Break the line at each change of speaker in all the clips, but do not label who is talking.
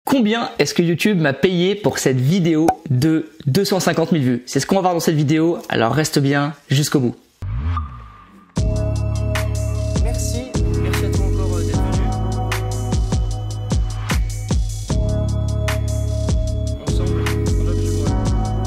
Combien est-ce que YouTube m'a payé pour cette vidéo de 250 000 vues? C'est ce qu'on va voir dans cette vidéo, alors reste bien jusqu'au bout. Merci à toi encore d'être venu. Ensemble, on va plus loin.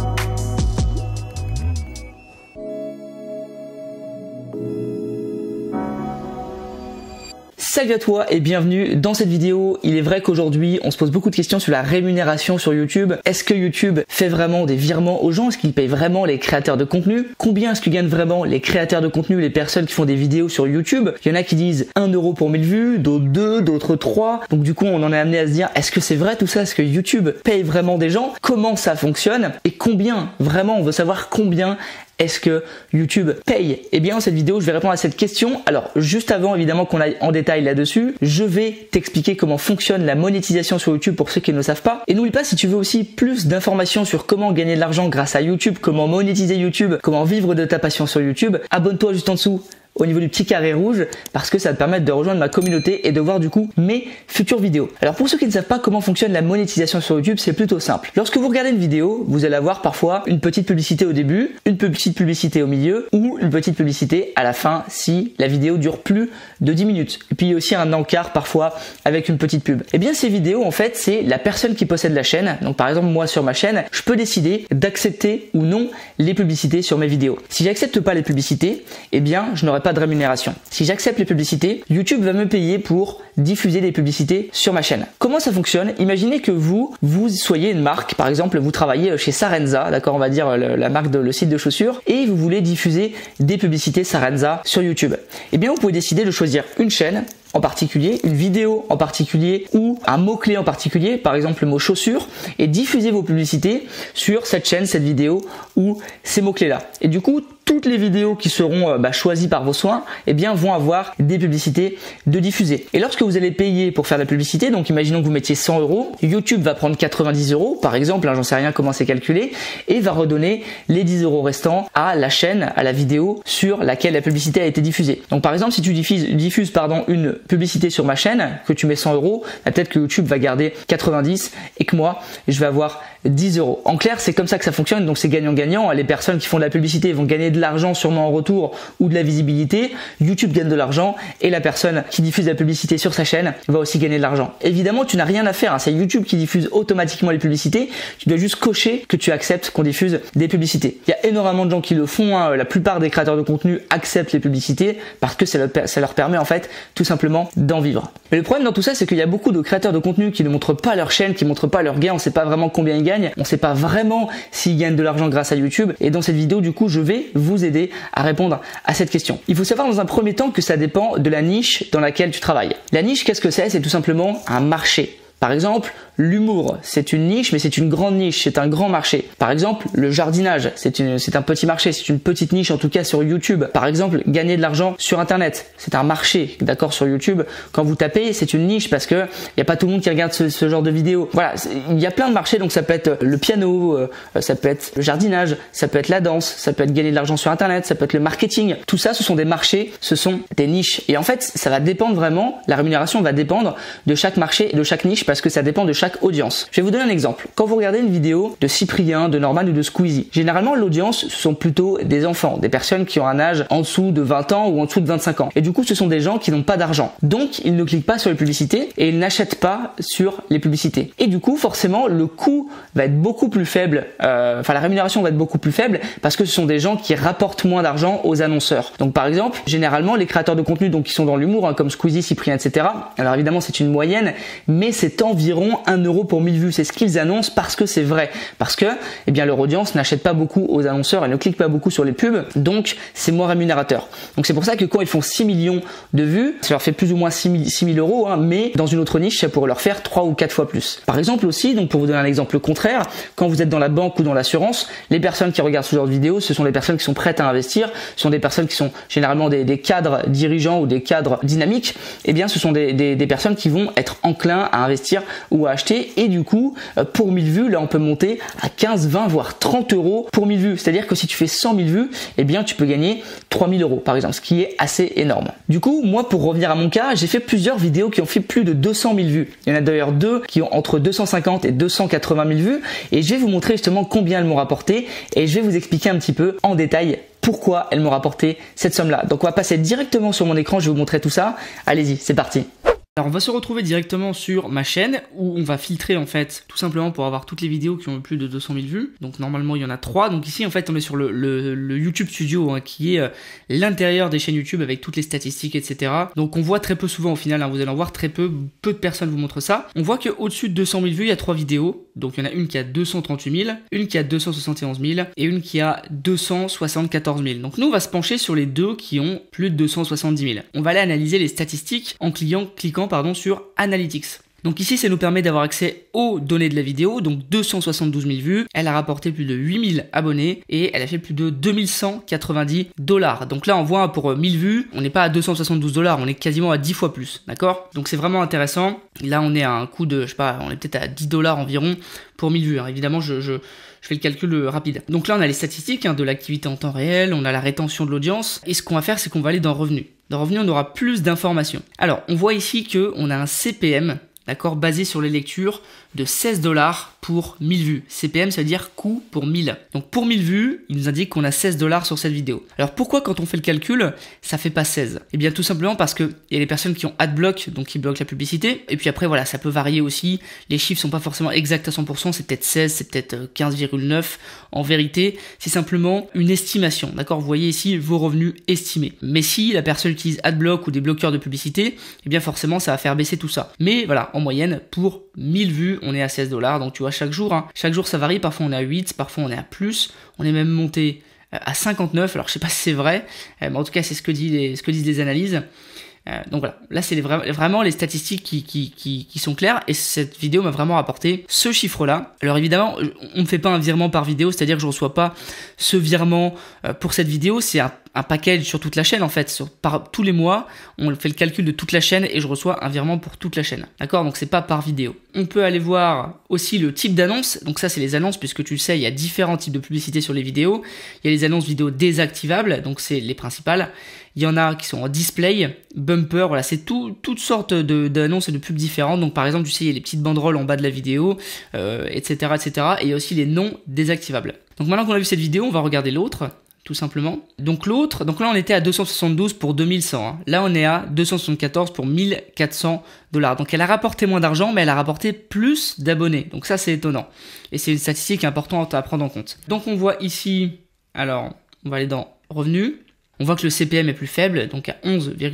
Salut à toi et bienvenue dans cette vidéo. Il est vrai qu'aujourd'hui on se pose beaucoup de questions sur la rémunération sur YouTube. Est-ce que YouTube fait vraiment des virements aux gens? Est-ce qu'il paye vraiment les créateurs de contenu? Combien est-ce que gagnent vraiment les créateurs de contenu, les personnes qui font des vidéos sur YouTube? Il y en a qui disent 1 euro pour 1000 vues, d'autres 2, d'autres 3. Donc du coup on en est amené à se dire, est-ce que c'est vrai tout ça? Est-ce que YouTube paye vraiment des gens? Comment ça fonctionne? Et combien? Vraiment, on veut savoir combien est-ce que YouTube paye? Eh bien, dans cette vidéo, je vais répondre à cette question. Alors, juste avant, évidemment, qu'on aille en détail là-dessus, je vais t'expliquer comment fonctionne la monétisation sur YouTube pour ceux qui ne le savent pas. Et n'oublie pas, si tu veux aussi plus d'informations sur comment gagner de l'argent grâce à YouTube, comment monétiser YouTube, comment vivre de ta passion sur YouTube, abonne-toi juste en dessous au niveau du petit carré rouge parce que ça va te permettre de rejoindre ma communauté et de voir du coup mes futures vidéos. Alors pour ceux qui ne savent pas comment fonctionne la monétisation sur YouTube, c'est plutôt simple. Lorsque vous regardez une vidéo, vous allez avoir parfois une petite publicité au début, une petite publicité au milieu ou une petite publicité à la fin si la vidéo dure plus de 10 minutes. Et puis il y a aussi un encart parfois avec une petite pub. Et bien ces vidéos en fait c'est la personne qui possède la chaîne. Donc par exemple moi sur ma chaîne, je peux décider d'accepter ou non les publicités sur mes vidéos. Si j'accepte pas les publicités, eh bien je n'aurai pas de rémunération. Si j'accepte les publicités, YouTube va me payer pour diffuser des publicités sur ma chaîne. Comment ça fonctionne? Imaginez que vous soyez une marque, par exemple vous travaillez chez Sarenza, d'accord, on va dire la marque le site de chaussures, et vous voulez diffuser des publicités Sarenza sur YouTube. Eh bien vous pouvez décider de choisir une chaîne en particulier, une vidéo en particulier ou un mot-clé en particulier, par exemple le mot chaussures, et diffuser vos publicités sur cette chaîne, cette vidéo ou ces mots-clés-là. Et du coup, toutes les vidéos qui seront choisies par vos soins, eh bien, vont avoir des publicités de diffuser. Et lorsque vous allez payer pour faire la publicité, donc imaginons que vous mettiez 100 euros, YouTube va prendre 90 euros, par exemple, j'en sais rien comment c'est calculé, et va redonner les 10 euros restants à la chaîne, à la vidéo sur laquelle la publicité a été diffusée. Donc par exemple, si tu diffuses une publicité sur ma chaîne, que tu mets 100 euros, peut-être que YouTube va garder 90 et que moi, je vais avoir 10 euros. En clair, c'est comme ça que ça fonctionne, donc c'est gagnant-gagnant. Les personnes qui font de la publicité vont gagner de l'argent sûrement en retour ou de la visibilité. YouTube gagne de l'argent et la personne qui diffuse la publicité sur sa chaîne va aussi gagner de l'argent. Évidemment, tu n'as rien à faire, hein. C'est YouTube qui diffuse automatiquement les publicités. Tu dois juste cocher que tu acceptes qu'on diffuse des publicités. Il y a énormément de gens qui le font, hein. La plupart des créateurs de contenu acceptent les publicités parce que ça leur permet en fait tout simplement d'en vivre. Mais le problème dans tout ça, c'est qu'il y a beaucoup de créateurs de contenu qui ne montrent pas leur chaîne, qui ne montrent pas leur gain. On ne sait pas vraiment combien ils gagnent. On ne sait pas vraiment s'ils gagnent de l'argent grâce à YouTube. Et dans cette vidéo, du coup, je vais vous aider à répondre à cette question. Il faut savoir dans un premier temps que ça dépend de la niche dans laquelle tu travailles. La niche, qu'est-ce que c'est? C'est tout simplement un marché. Par exemple, l'humour, c'est une niche, mais c'est une grande niche, c'est un grand marché. Par exemple, le jardinage, c'est un petit marché, c'est une petite niche en tout cas sur YouTube. Par exemple, gagner de l'argent sur Internet, c'est un marché, d'accord, sur YouTube. Quand vous tapez, c'est une niche parce que il n'y a pas tout le monde qui regarde ce genre de vidéos. Voilà, il y a plein de marchés, donc ça peut être le piano, ça peut être le jardinage, ça peut être la danse, ça peut être gagner de l'argent sur Internet, ça peut être le marketing. Tout ça, ce sont des marchés, ce sont des niches. Et en fait, ça va dépendre vraiment, la rémunération va dépendre de chaque marché et de chaque niche parce que ça dépend de chaque audience. Je vais vous donner un exemple. Quand vous regardez une vidéo de Cyprien, de Norman ou de Squeezie, généralement l'audience ce sont plutôt des enfants, des personnes qui ont un âge en dessous de 20 ans ou en dessous de 25 ans. Et du coup, ce sont des gens qui n'ont pas d'argent. Donc, ils ne cliquent pas sur les publicités et ils n'achètent pas sur les publicités. Et du coup, forcément, le coût va être beaucoup plus faible, la rémunération va être beaucoup plus faible parce que ce sont des gens qui rapportent moins d'argent aux annonceurs. Donc, par exemple, généralement, les créateurs de contenu donc qui sont dans l'humour, hein, comme Squeezie, Cyprien, etc. Alors évidemment, c'est une moyenne, mais c'est environ 1 euro pour 1000 vues. C'est ce qu'ils annoncent parce que c'est vrai. Parce que, eh bien, leur audience n'achète pas beaucoup aux annonceurs, elle ne clique pas beaucoup sur les pubs, donc c'est moins rémunérateur. Donc c'est pour ça que quand ils font 6 millions de vues, ça leur fait plus ou moins 6 000 euros, hein, mais dans une autre niche, ça pourrait leur faire 3 ou 4 fois plus. Par exemple aussi, donc pour vous donner un exemple contraire, quand vous êtes dans la banque ou dans l'assurance, les personnes qui regardent ce genre de vidéos, ce sont les personnes qui sont prêtes à investir, ce sont des personnes qui sont généralement des cadres dirigeants ou des cadres dynamiques, eh bien ce sont des personnes qui vont être enclins à investir ou à acheter et du coup pour 1000 vues là on peut monter à 15, 20 voire 30 euros pour 1000 vues. C'est-à-dire que si tu fais 100 000 vues, eh bien tu peux gagner 3000 euros par exemple, ce qui est assez énorme. Du coup moi pour revenir à mon cas, j'ai fait plusieurs vidéos qui ont fait plus de 200 000 vues. Il y en a d'ailleurs deux qui ont entre 250 et 280 000 vues et je vais vous montrer justement combien elles m'ont rapporté et je vais vous expliquer un petit peu en détail pourquoi elles m'ont rapporté cette somme-là. Donc on va passer directement sur mon écran, je vais vous montrer tout ça. Allez-y, c'est parti. Alors on va se retrouver directement sur ma chaîne où on va filtrer en fait tout simplement pour avoir toutes les vidéos qui ont plus de 200 000 vues. Donc normalement il y en a 3. Donc ici en fait on est sur le YouTube Studio qui est l'intérieur des chaînes YouTube avec toutes les statistiques etc. Donc on voit très peu souvent au final, vous allez en voir très peu de personnes vous montrent ça. On voit qu'au-dessus de 200 000 vues il y a 3 vidéos. Donc il y en a une qui a 238 000, une qui a 271 000 et une qui a 274 000. Donc nous on va se pencher sur les deux qui ont plus de 270 000. On va aller analyser les statistiques en cliquant sur Analytics. Donc ici, ça nous permet d'avoir accès aux données de la vidéo, donc 272 000 vues, elle a rapporté plus de 8000 abonnés et elle a fait plus de 2190 $. Donc là, on voit pour 1000 vues, on n'est pas à 272 $, on est quasiment à 10 fois plus, d'accord? Donc c'est vraiment intéressant. Là, on est à un coût de, je sais pas, on est peut-être à 10 $ environ pour 1000 vues. Évidemment, je fais le calcul rapide. Donc là, on a les statistiques de l'activité en temps réel, on a la rétention de l'audience et ce qu'on va faire, c'est qu'on va aller dans Revenus. Dans Revenus, on aura plus d'informations. Alors, on voit ici qu'on a un CPM, d'accord, basé sur les lectures de 16 $ pour 1000 vues. CPM, ça veut dire coût pour 1000. Donc pour 1000 vues, il nous indique qu'on a 16 $ sur cette vidéo. Alors pourquoi quand on fait le calcul, ça fait pas 16? Eh bien tout simplement parce que il y a les personnes qui ont adblock, donc qui bloquent la publicité. Et puis après voilà, ça peut varier aussi. Les chiffres sont pas forcément exacts à 100%, c'est peut-être 16, c'est peut-être 15,9. En vérité, c'est simplement une estimation. D'accord, vous voyez ici vos revenus estimés. Mais si la personne utilise adblock ou des bloqueurs de publicité, eh bien forcément ça va faire baisser tout ça. Mais voilà, en moyenne, pour 1000 vues, on est à 16 $. Donc tu vois, chaque jour ça varie. Parfois on est à 8, parfois on est à plus. On est même monté à 59. Alors je sais pas si c'est vrai, mais en tout cas c'est ce que disent les analyses. Donc voilà, là c'est vraiment les statistiques qui sont claires et cette vidéo m'a vraiment rapporté ce chiffre là. Alors évidemment on ne fait pas un virement par vidéo, c'est à dire que je ne reçois pas ce virement pour cette vidéo, c'est un package sur toute la chaîne en fait, par tous les mois on fait le calcul de toute la chaîne et je reçois un virement pour toute la chaîne, d'accord? Donc c'est pas par vidéo. On peut aller voir aussi le type d'annonce, donc ça c'est les annonces puisque tu le sais il y a différents types de publicités sur les vidéos. Il y a les annonces vidéo désactivables, donc c'est les principales. Il y en a qui sont en display, bumper, voilà, c'est toutes sortes d'annonces et de pubs différentes. Donc par exemple, tu sais, il y a les petites banderoles en bas de la vidéo, etc., etc. Et il y a aussi les non désactivables. Donc maintenant qu'on a vu cette vidéo, on va regarder l'autre, tout simplement. Donc là on était à 272 pour 2100. Là on est à 274 pour 1400 $. Donc elle a rapporté moins d'argent, mais elle a rapporté plus d'abonnés. Donc ça c'est étonnant. Et c'est une statistique importante à prendre en compte. Donc on voit ici, alors on va aller dans Revenus. On voit que le CPM est plus faible, donc à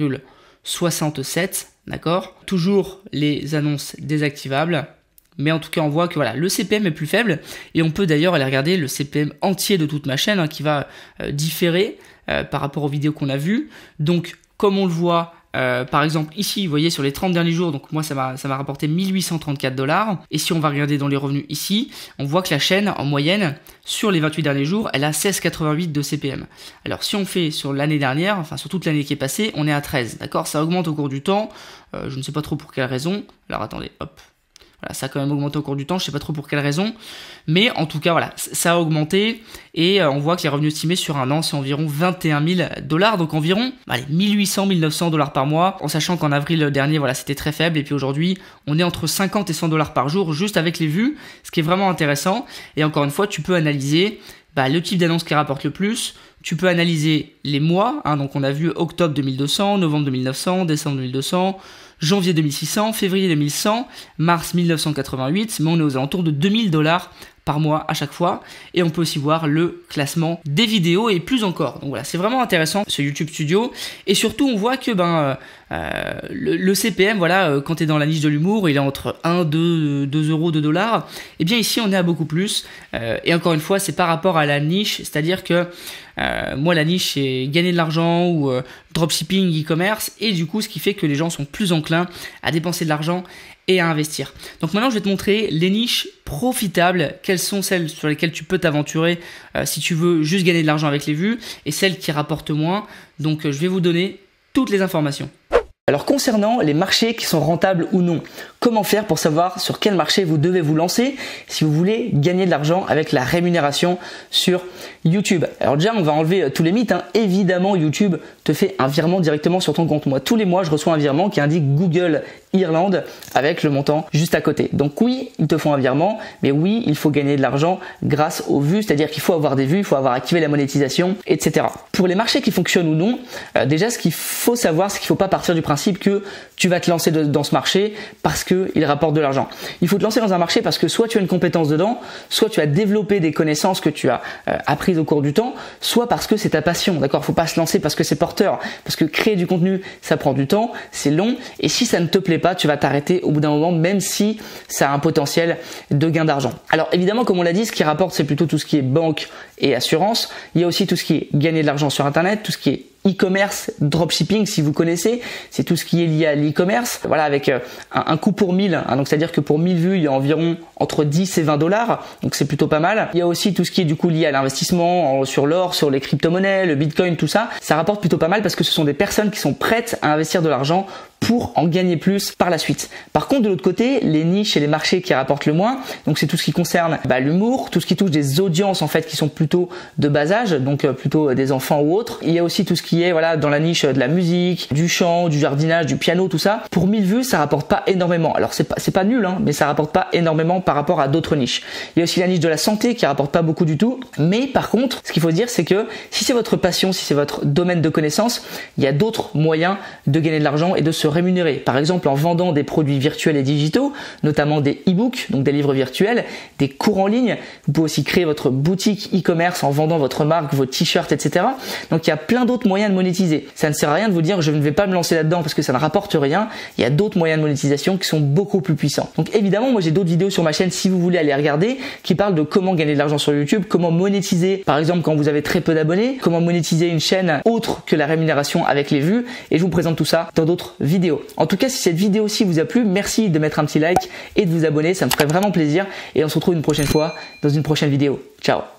11,67, d'accord? Toujours les annonces désactivables, mais en tout cas on voit que voilà, le CPM est plus faible et on peut d'ailleurs aller regarder le CPM entier de toute ma chaîne qui va différer par rapport aux vidéos qu'on a vues. Donc comme on le voit, par exemple ici, vous voyez sur les 30 derniers jours, donc moi ça m'a rapporté 1834 $. Et si on va regarder dans les revenus ici, on voit que la chaîne en moyenne sur les 28 derniers jours, elle a 16,88 de CPM. Alors si on fait sur l'année dernière, enfin sur toute l'année qui est passée, on est à 13, d'accord? Ça augmente au cours du temps, je ne sais pas trop pour quelle raison. Alors attendez, hop. Voilà, ça a quand même augmenté au cours du temps, je sais pas trop pour quelle raison, mais en tout cas voilà, ça a augmenté et on voit que les revenus estimés sur un an c'est environ 21 000 $, donc environ 1800-1900 $ par mois, en sachant qu'en avril dernier voilà c'était très faible et puis aujourd'hui on est entre 50 et 100 $ par jour juste avec les vues, ce qui est vraiment intéressant. Et encore une fois tu peux analyser le type d'annonce qui rapporte le plus. Tu peux analyser les mois, donc on a vu octobre 2200, novembre 2900, décembre 2200, janvier 2600, février 2100, mars 1988, mais on est aux alentours de 2000 $ par mois à chaque fois. Et on peut aussi voir le classement des vidéos et plus encore. Donc voilà, c'est vraiment intéressant ce YouTube Studio. Et surtout, on voit que le CPM, voilà, quand tu es dans la niche de l'humour, il est entre 1, 2 euros, 2 $. Et bien ici, on est à beaucoup plus. Et encore une fois, c'est par rapport à la niche, c'est-à-dire que moi, la niche, c'est gagner de l'argent ou dropshipping, e-commerce. Et du coup, ce qui fait que les gens sont plus enclins à dépenser de l'argent et à investir. Donc maintenant, je vais te montrer les niches profitables, quelles sont celles sur lesquelles tu peux t'aventurer si tu veux juste gagner de l'argent avec les vues, et celles qui rapportent moins. Donc je vais vous donner toutes les informations. Alors concernant les marchés qui sont rentables ou non, comment faire pour savoir sur quel marché vous devez vous lancer si vous voulez gagner de l'argent avec la rémunération sur YouTube? Alors déjà, on va enlever tous les mythes. Évidemment, YouTube te fait un virement directement sur ton compte. Moi, tous les mois, je reçois un virement qui indique Google Irlande avec le montant juste à côté. Donc oui, ils te font un virement, mais oui, il faut gagner de l'argent grâce aux vues, c'est-à-dire qu'il faut avoir des vues, il faut avoir activé la monétisation, etc. Pour les marchés qui fonctionnent ou non, déjà, ce qu'il faut savoir, c'est qu'il ne faut pas partir du principe que tu vas te lancer dans ce marché parce qu'il rapporte de l'argent. Il faut te lancer dans un marché parce que soit tu as une compétence dedans, soit tu as développé des connaissances que tu as apprises au cours du temps, soit parce que c'est ta passion. D'accord, faut pas se lancer parce que c'est porteur, parce que créer du contenu, ça prend du temps, c'est long, et si ça ne te plaît pas, tu vas t'arrêter au bout d'un moment, même si ça a un potentiel de gain d'argent. Alors évidemment, comme on l'a dit, ce qui rapporte, c'est plutôt tout ce qui est banque et assurance. Il y a aussi tout ce qui est gagner de l'argent sur Internet, tout ce qui est e-commerce, dropshipping, si vous connaissez, c'est tout ce qui est lié à l'e-commerce. Voilà, avec un coût pour 1000, donc c'est-à-dire que pour 1000 vues, il y a environ entre 10 et 20 $, donc c'est plutôt pas mal. Il y a aussi tout ce qui est du coup lié à l'investissement sur l'or, sur les crypto-monnaies, le bitcoin, tout ça. Ça rapporte plutôt pas mal parce que ce sont des personnes qui sont prêtes à investir de l'argent pour en gagner plus par la suite. Par contre, de l'autre côté, les niches et les marchés qui rapportent le moins, donc c'est tout ce qui concerne l'humour, tout ce qui touche des audiences en fait qui sont plutôt de bas âge, donc plutôt des enfants ou autres. Il y a aussi tout ce qui est dans la niche de la musique, du chant, du jardinage, du piano, tout ça. Pour 1000 vues, ça rapporte pas énormément. Alors c'est pas nul, mais ça rapporte pas énormément par rapport à d'autres niches. Il y a aussi la niche de la santé qui rapporte pas beaucoup du tout. Mais par contre, ce qu'il faut se dire, c'est que si c'est votre passion, si c'est votre domaine de connaissance, il y a d'autres moyens de gagner de l'argent et de se rémunérer. Par exemple, en vendant des produits virtuels et digitaux, notamment des e-books, donc des livres virtuels, des cours en ligne. Vous pouvez aussi créer votre boutique e-commerce en vendant votre marque, vos t-shirts, etc. Donc il y a plein d'autres moyens de monétiser. Ça ne sert à rien de vous dire je ne vais pas me lancer là-dedans parce que ça ne rapporte rien. Il y a d'autres moyens de monétisation qui sont beaucoup plus puissants. Donc évidemment, moi j'ai d'autres vidéos sur ma chaîne si vous voulez aller regarder qui parlent de comment gagner de l'argent sur YouTube, comment monétiser par exemple quand vous avez très peu d'abonnés, comment monétiser une chaîne autre que la rémunération avec les vues, et je vous présente tout ça dans d'autres vidéos. En tout cas, si cette vidéo-ci vous a plu, merci de mettre un petit like et de vous abonner, ça me ferait vraiment plaisir, et on se retrouve une prochaine fois dans une prochaine vidéo. Ciao.